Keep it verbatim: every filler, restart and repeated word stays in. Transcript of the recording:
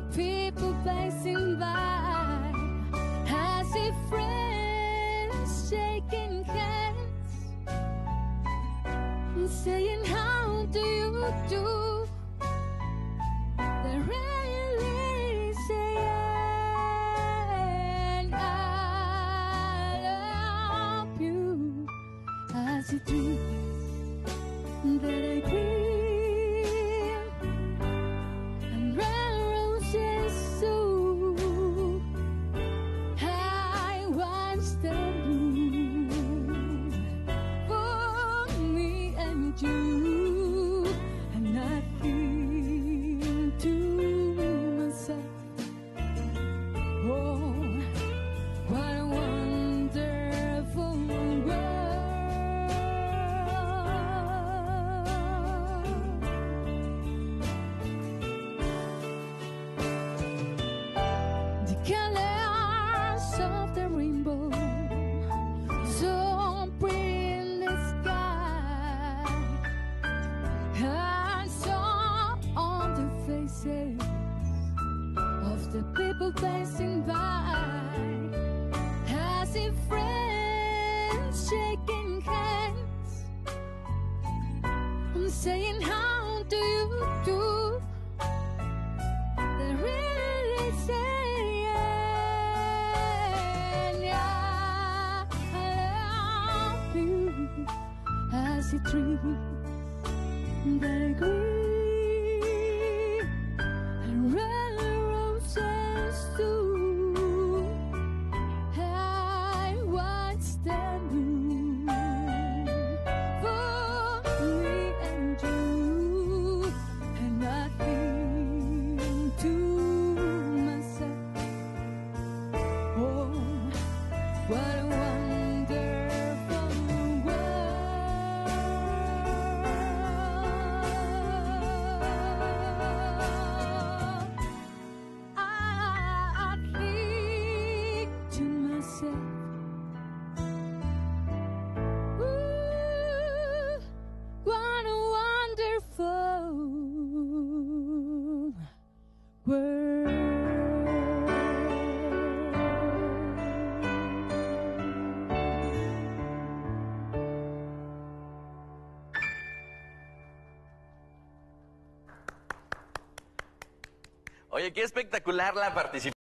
people passing by. I see friends shaking hands and saying, how do you do? They're really saying, I love you. I see dreams that I dream and red roses too. I watch them bloom for me and you, and I think to myself, oh, what a wonderful world. The colors of the rainbow, so pretty in the sky, I saw on the faces of the people passing by. I see friends shaking hands and saying, how do you do? They're really saying, yeah, I love you. I see dreams that I green and red roses too. I watch them bloom for me and you, and I think to myself, oh, what a wonderful world. I, I think to myself, ooh, what a wonderful world. Oye, qué espectacular la participación.